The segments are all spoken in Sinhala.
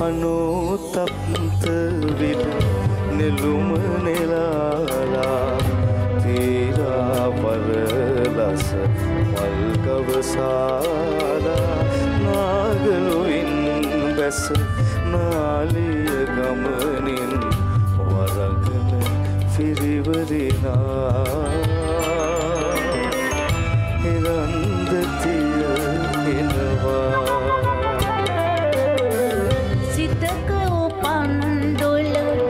අනුතප්ත විල නෙළුම නෙලාලා තීරා වරලස මල් ගවසාලා නාගලුයින් බැස නාලිය ගමනින් වරගන පිරිවරිනා හිරන්දතිය එනවා සිතක උපන් දොළ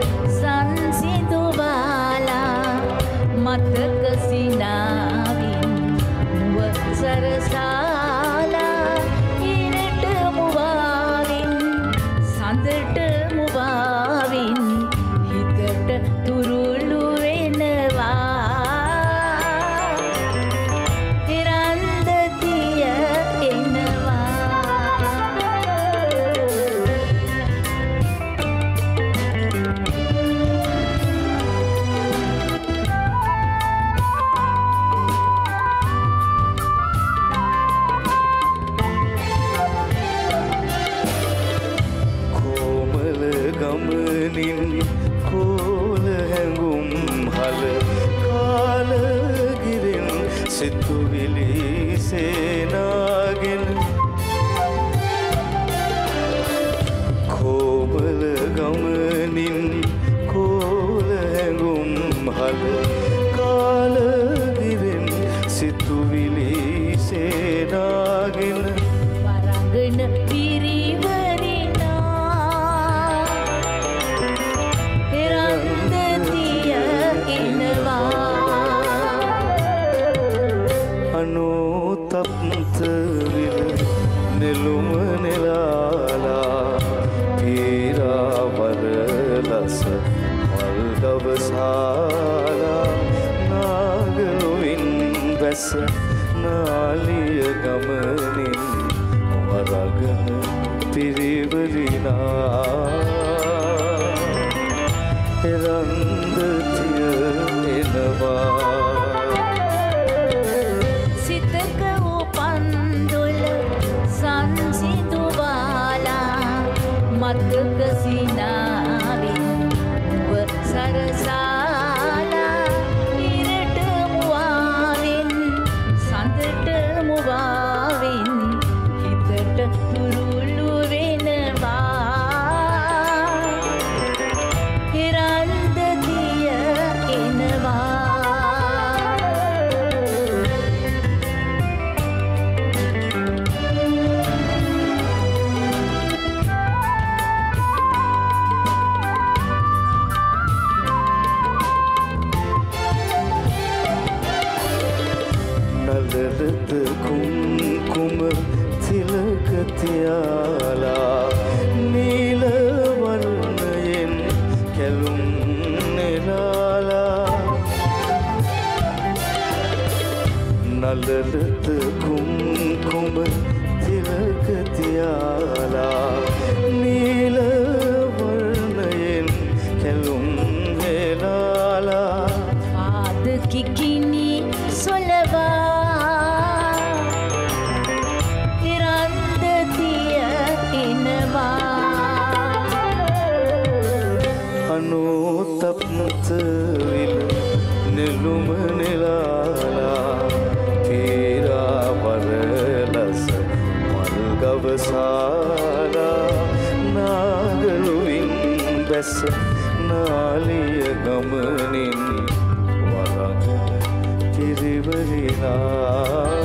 සංසිඳුවාලා මතක සිනාවින් නුව සරසාලා ඉරට මුවාවින් සඳට මුවාවින් හිතට තුරුළු වෙනවා හිරන්දතිය එනවා කොමල ගමනින් කෝල හැඟුම් හල කාලගිරින් සිතුවිලි සේනාගෙන කොමල ගමනින් කෝල හැඟුම් හල කාලගිරින් සිතුවිලි සේනාගෙන වරඟන පිරිවරිනා හිරන්දතිය එනවා අනුතප්ත විල නෙළුම නෙලාලා තීරා වරලස මල් ගවසාලා නාගලුයින් බැස නාලිය ගමනින් වරගන පිරිවරිනා හිරන්දතිය එනවා සිතක උපන් දොළ සංසිඳුවාලා මතක සිනාවින් නුව සරසාලා ඉරට මුවාවින් සඳට මුවාවින් හිතට තුරුළු වෙනවා හිරන්දතිය එනවා නලරත කුම්කුම තිලක තියාලා නීල වර්ණයෙන් කැලුම් නෙලාලා නලරත කුම්කුම තිලක තියාලා නීල වර්ණයෙන් කැලුම් නෙලාලා පාද කිකිනි සොලවා හිරන්දතිය එනවා අනුතප්ත විල නෙළුම නෙලාලා තීරා වරලස මල් ගවසාලා නාගලුයින් බැස නාලිය ගමනින් වරගන පිරිවරිනා